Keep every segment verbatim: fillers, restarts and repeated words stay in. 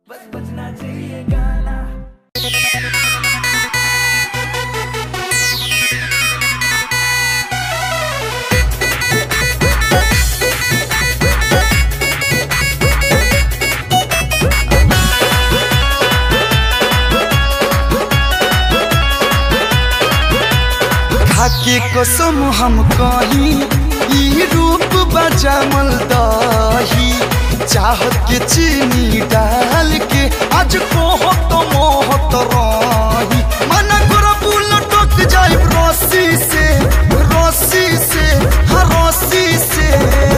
बस बजना चाहिए गाना। खाके कसम हम कहीं ई रूप बजामल दही, चाहत के चीनी डाल के आज कोहत मोहत रही। मन करबू लटक जाए रस्सी से रस्सी से हाँ रस्सी से।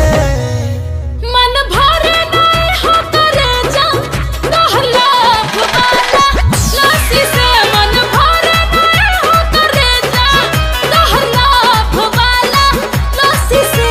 मन भरे नहीं हो करे जा कहला भवाला लस्सी से। मन भरे नहीं हो करे जा कहला भवाला लस्सी से।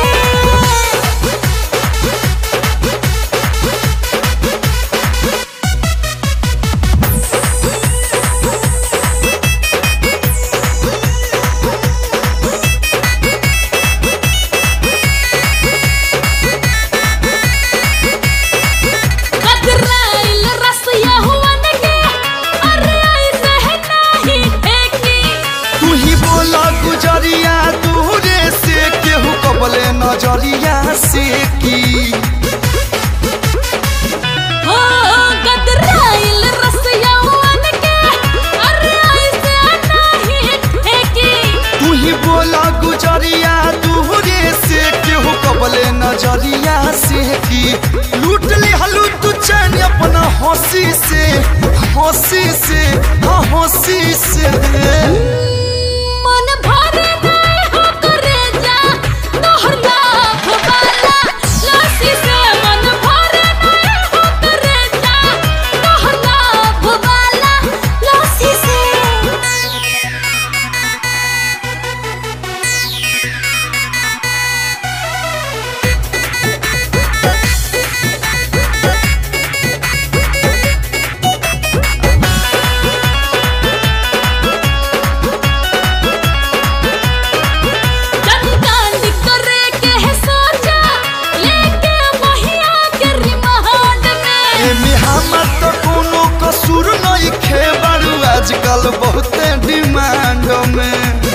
गदराइल रसिया हुआ नगे अरे ऐसे है नहीं ठेकी। तू ही बोला गुजरिया दूरे से केहू कबले नजरिया से की। हो गदराइल रसिया हुआ नगे अरे ऐसे नहीं ठेकी। तू ही बोला गुजरिया दूरे से केहू कबले नजरिया से की। लूट ली हलू तू चैन अपना हंसी से हंसी से हाँ हंसी से। मन भरे नहीं हो करे जा कहला भवाला लस्सी से। मन भरे नहीं हो करे जा कहला भवाला लस्सी से। जनकांड करे के है सोचा लेके महिया के रिमांड में। एमे हमर तो कोनो कसूर नहीं खे बारू आजकल बहुत डिमांड में।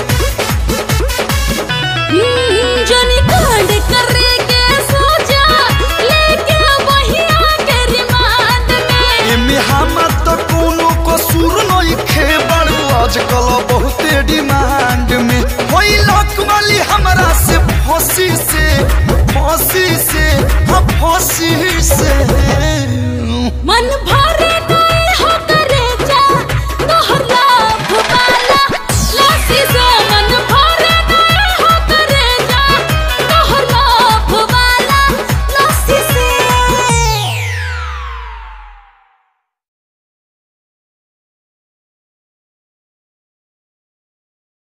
जनकांड करे के सोचा लेके महिया के रिमांड में। एमे हमर तो कोनो कसूर नहीं खे बारू आजकल बहुत डिमांड में। होई लक वाली हमरा से फांसी से फांसी से हाँ फांसी से। मन भरे